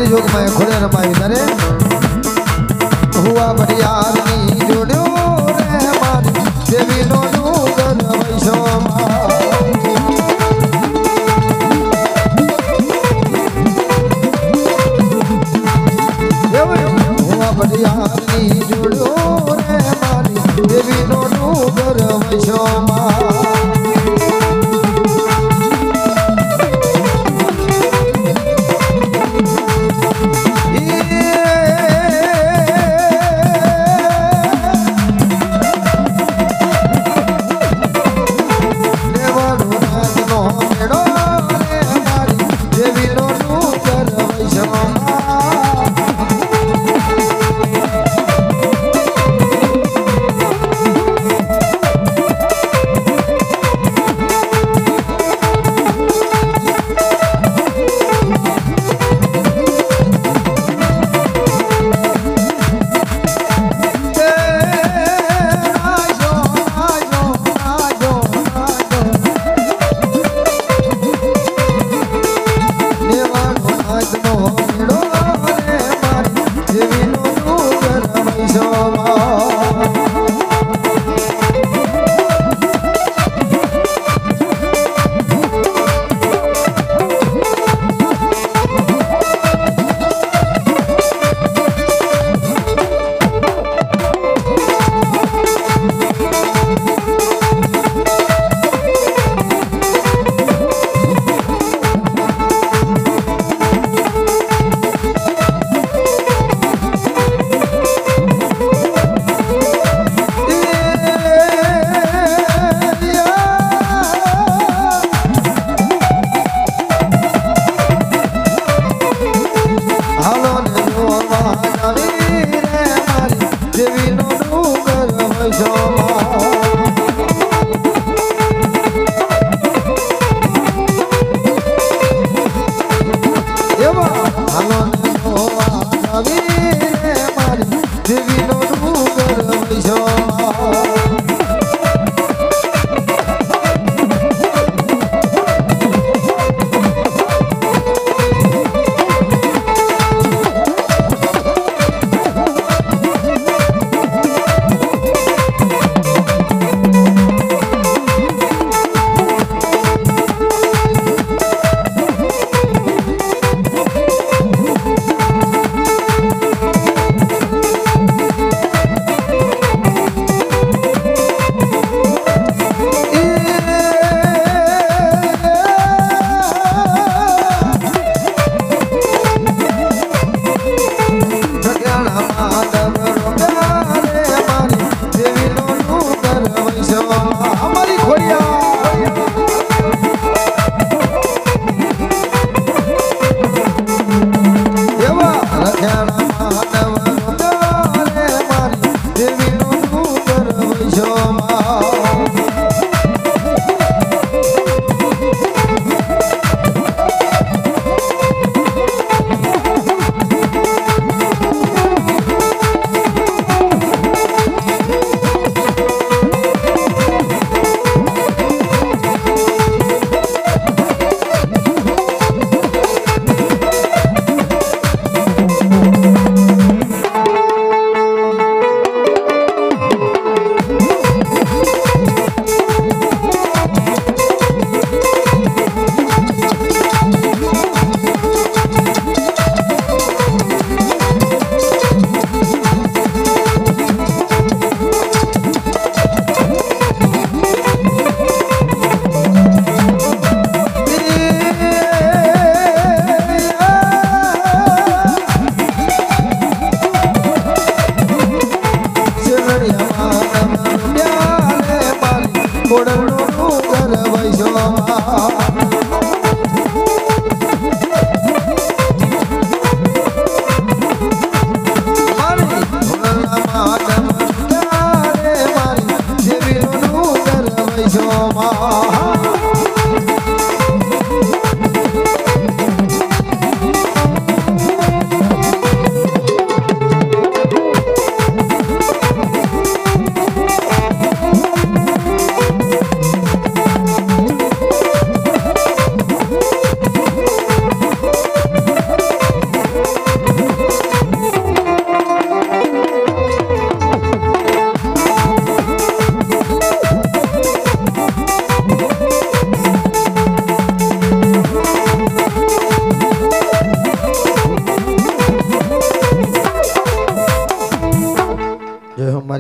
युग में खुले रमाई दरे हुआ बढ़ियारनी जोड़ो रे मारी देवी नो डूंगर वैशोमा हुआ बढ़ियारनी जोड़ो रे मारी देवी नो डूंगर वैशोमा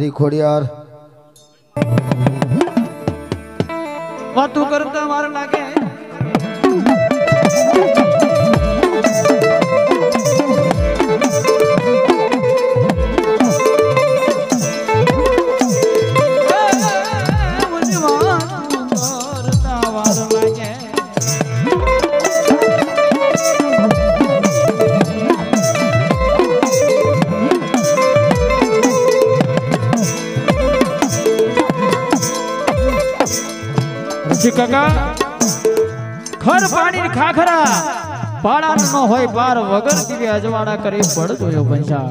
મારી ખોડિયાર વાતું કરતા વાર લાગે કાકા ખર પાણી ખાખરા પાડા ન હોય પાર વગર દીવે અજવાડા કરી પડતો યો પંચા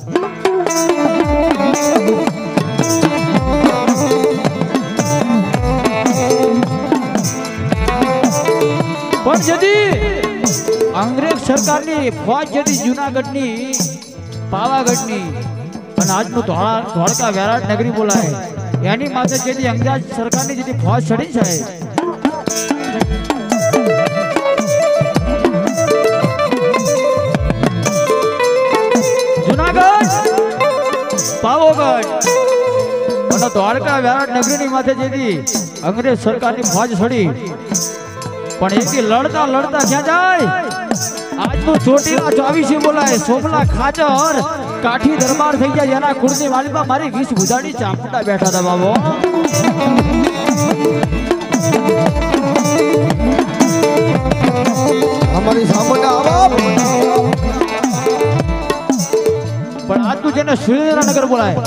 પણ જદી અંગ્રેજ સરકારની ફોજ જદી જૂનાગઢની પાવાગઢની અને આજનું ધોળકા વેરાટ નગરી બોલાય એની માથે જેથી અંગ્રેજ સરકારની જેથી ફોજ ચડી છે જૂનાગઢ પાવાગઢ અને ધોળકા વેરાટ નગરીની માથે જેથી અંગ્રેજ સરકારની ફોજ ચડી પણ એથી લડતા લડતા ક્યાં જાય આજનું ચોટીલા 24 બોલાય સોમલા ખાચર કાઠી દરબાર થઈ ગયા એના કુળની વાલીમાં મારી 20 ભુજાની ચામુંડા બેઠા હતા બાબો અમારી ચામુંડા આવો પણ આજનું જેને સુરેન્દ્રનગર બોલાય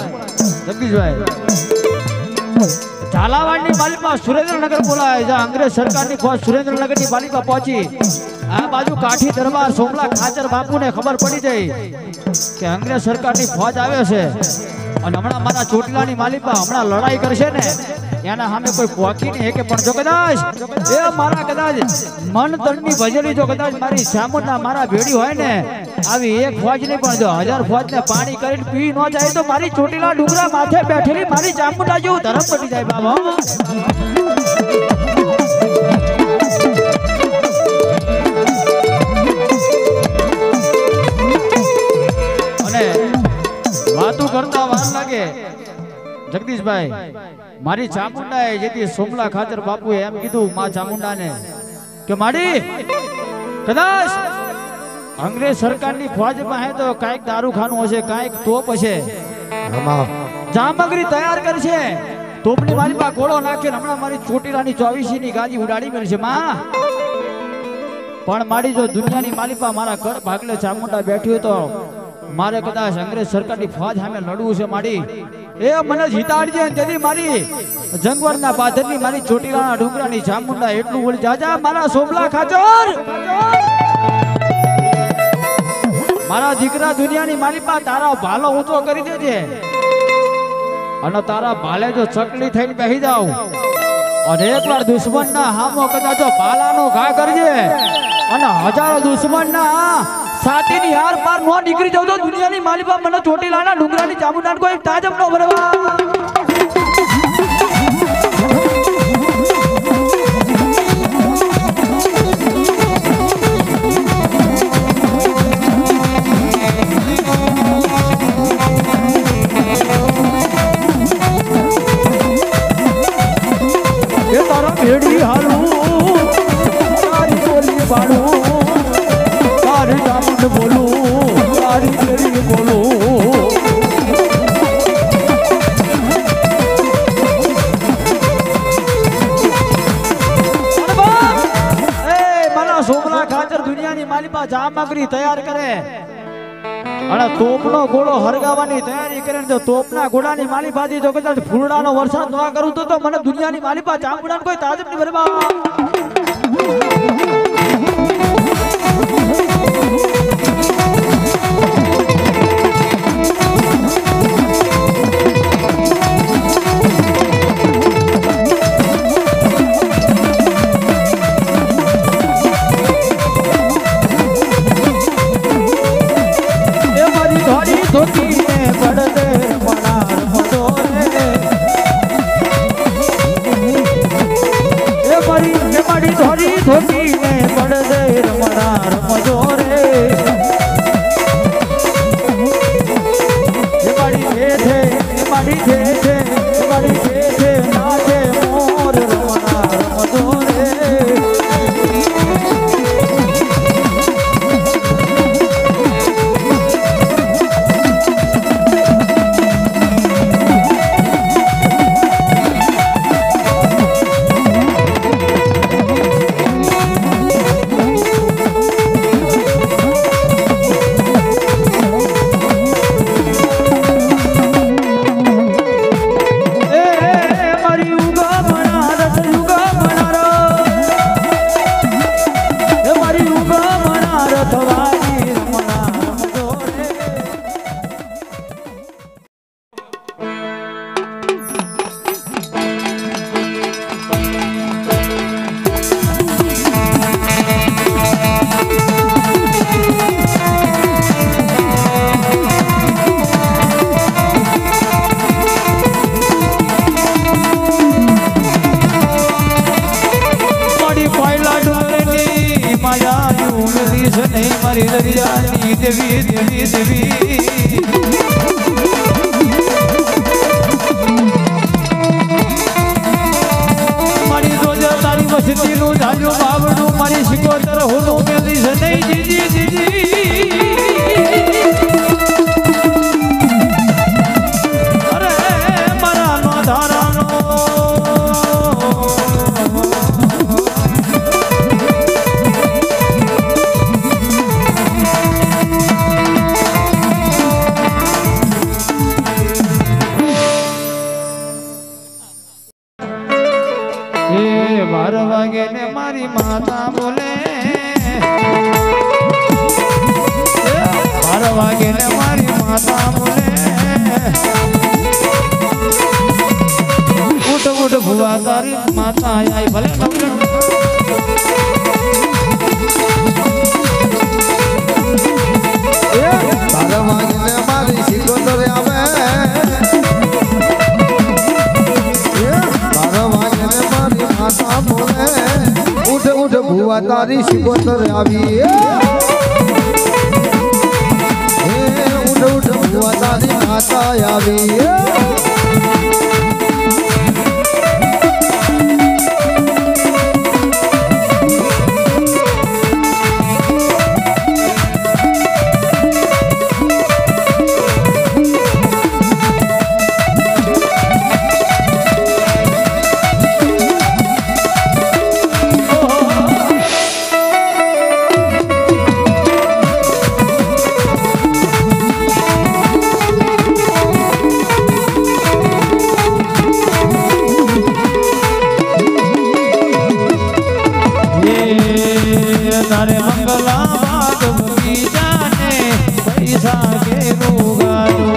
જગદીશભાઈ ઝાલાવાડની માલિકમાં સુરેન્દ્રનગર બોલાય જ્યાં અંગ્રેજ સરકારની ફોજ સુરેન્દ્રનગરની માલિકમાં પહોંચી આ બાજુ કાઠી દરબાર સોમલા ખાચર બાપુને ખબર પડી ગઈ કે અંગ્રેજ સરકારની ફોજ આવે છે અને હમણાં મારા ચોટીલાની માલિકમાં હમણાં લડાઈ કરશે ને એના સામે કોઈ પહોંચી નહીં કે પણ જો કદાચ એ મારા કદાચ મન તનની ભજેલી જો કદાચ મારી ચામુંડા મારા ભેડી હોય ને આવી એક ફોજ નહીં પણ જો 1000 ફોજને પાણી કરીને પી ન જાય તો મારી ચોટીલા ડુંગરા માથે બેઠેલી મારી ચામુંડા જેવું ધરમ પડી જાય બાબા વાતું કરતા વાર લાગે જગદીશભાઈ મારી ચામુંડાએ જેથી સોમલા ખાચર બાપુએ એમ કીધું માં ચામુંડાને કે માડી કદાચ અંગ્રેજ સરકારની ફોજમાં હે તો કાંઈક દારૂખાનું હશે કાંઈક તોપ હશે સામગ્રી તૈયાર કરશે તોપની વાલીમાં ગોળો નાખ્યો હમણાં મારી ચોટીલાની 24 ની ગાદી ઉડાડી મેળશે માં પણ માડી જો દુનિયાની માલિકમાં મારા ઘર ભાગલે ચામુંડા બેઠી તો મારે કદાચ અંગ્રેજ સરકારની ફોજ સામે લડવું છે માડી એ મને જીતાડજે જેથી મારી જંગવરના પાદરની મારી ચોટીલાના ડુંગરાની ચામુંડા એટલું બોલી જાજા મારા સોમલા ખાચર મારા દીકરા દુનિયાની માલિકમાં તારા ભાલો ઊંચો કરી દેજે અને તારા ભાલે જો ચકલી થઈને બેસી જાવ અને એકવાર દુશ્મનના હામો કદાચ ભાલાનો ઘા કરજે અને હજારો દુશ્મનના સાતીની હાર પાર નો નીકળી જાવ તો દુનિયાની માલિકા મને ચોટીલાના ડુંગરાની ચામુંડા કોઈ તાજબ નો ભરવા એ તારા ભેડી હાલું તારી બોલી બાળું બોલું તારી તેરી બોલું મારા સોમલા ખાચર દુનિયાની માલિકા સામગ્રી તૈયાર કરે અને તોપનો ગોળો હરગાવાની તૈયારી કરે તો તોપના ગોળાની માલિકાથી જો કદાચ ફૂલડાનો વરસાદ ન કરું તો મને દુનિયાની માલિકા ચામુંડા કોઈ તાજબ નહીં ભરવા દેવી દેવી દેવી દેવી મારી રોજ તારી વસતી નું ધાર્યું બાવડું મારી શિકોતર હું મેલી છે નહીં જીજી જીજી અરે મારા નો ધારાનો એ 12 વાગે ને મારી માતા બોલે 12 વાગે ને મારી માતા બોલે ઉઠ ઉઠ ભુવા તારી માતા આઈ ભલે મારી શિકોતર આવે 12 વાગે મારી માતા બોલે ઉઠ ઉઠ ભુવા તારી શિકોતર આવી ઉઠ ઉઠ ભુવા તારી માતા આવી તારે મંગલા બાગ બગીચાને પૈસા ઘેરું ગાડું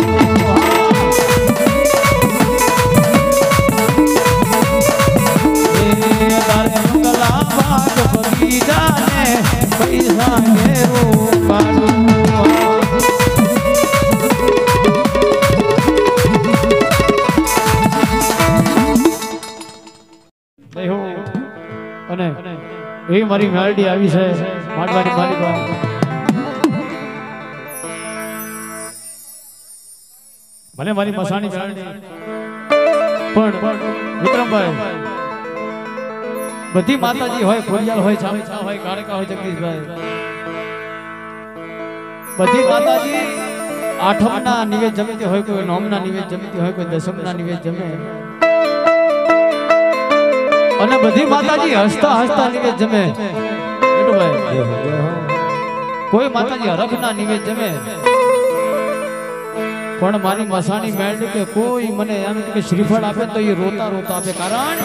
તારે મંગલા બાગ બગીચાને પૈસા ઘેરું ગાડું અને એ મારી મેલડી આવી છે માંડવાની માલિકા ભલે મારી મસાણી મેલડી પણ વિક્રમભાઈ બધી માતાજી હોય ખોડિયાલ હોય ચામચા હોય કાળકા હોય જગદીશભાઈ બધી માતાજી આઠમના નિવેદ જમતી હોય કોઈ નોમના નિવેદ જમતી હોય કોઈ દસમના નિવેદ જમે અને બધી માતાજી હસતા હસતા નિવેદ જમે કોઈ માતાજી હરખના નિવેદ જમે પણ મારી મસાણી મેળવી કે કોઈ મને એમ કે શ્રીફળ આપે તો એ રોતા રોતા આપે કારણ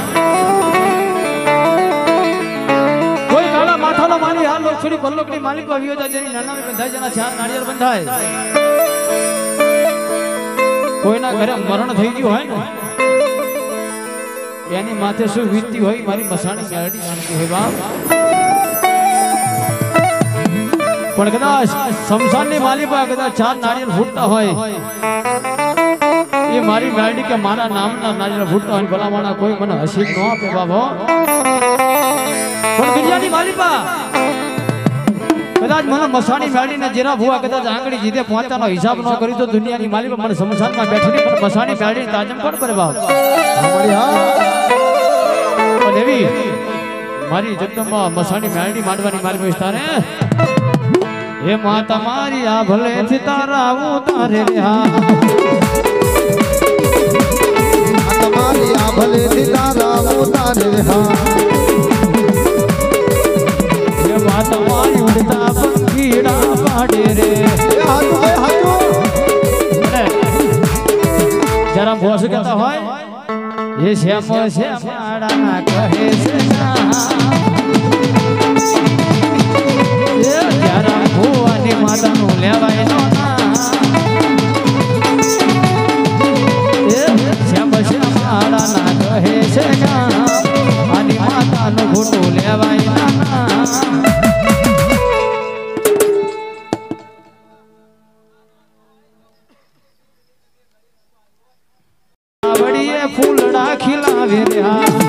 કોઈ કાળા માથાનો માની હાલ લોકસુરી પલ્લોકની માલિક વિયોજા જેની નાના બંધાય જેના 4 નાળિયેર બંધાય કોઈના ઘરે મરણ થઈ ગયું હોય ને એની માથે શું વીતતી હોય મારી મસાણી મેળડી જાણતી હોય બાપ પણ કદાચ શમશાનની માલિકા કદાચ 4 નાળિયેર ફૂટતા હોય એ મારી મેળડી કે મારા નામના નાળિયેર ફૂટતા હોય ભલામાણા કોઈ મને હસી ન આપે બાબો પણ દુનિયાની માલિકા કદાચ મને મસાણી મેળડીને જેરા ભુવા કદાચ આંગળી જીતે પહોંચવાનો હિસાબ ન કરી તો દુનિયાની માલિકા મને શમશાનમાં બેઠીને પણ મસાણી મેળડી તાજમ કોણ કરે બાપ દેવી મારી જગદંબા મસાણી મેળડી માંડવાની મારી વિસ્તારે હે માતા મારી આ ભલે થી તારા ઉતારે રે હા તમારી આ ભલે થી તારા ઉતારે રે હા હે માતા મારી ઉડતા પંખીડા પાડે રે જરા ભોસ કહેતા હોય ये श्याम श्यामाड़ा कहे से यारा भुवानी माता नु लेवाय नो श्याम श्यामाड़ा ना कहे से आनी माता नु घोटो लेवाय ना फूलड़ा खिलावे रे